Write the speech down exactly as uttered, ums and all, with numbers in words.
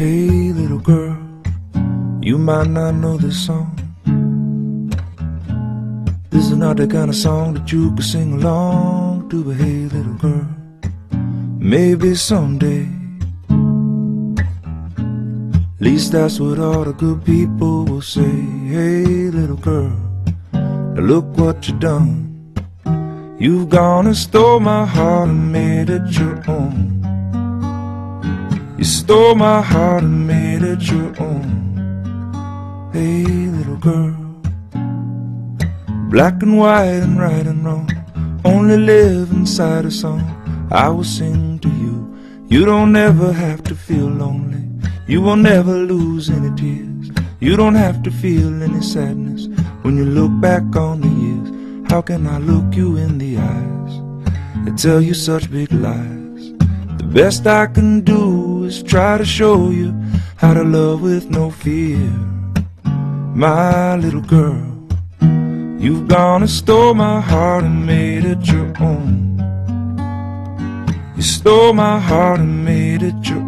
Hey little girl, you might not know this song. This is not the kind of song that you could sing along to. But hey little girl, maybe someday, at least that's what all the good people will say. Hey little girl, now look what you done. You've gone and stole my heart and made it your own. You stole my heart and made it your own. Hey little girl, black and white and right and wrong only live inside a song I will sing to you. You don't ever have to feel lonely. You will never lose any tears. You don't have to feel any sadness when you look back on the years. How can I look you in the eyes and tell you such big lies? The best I can do is try to show you how to love with no fear. My little girl, you've gone and stole my heart and made it your own. You stole my heart and made it your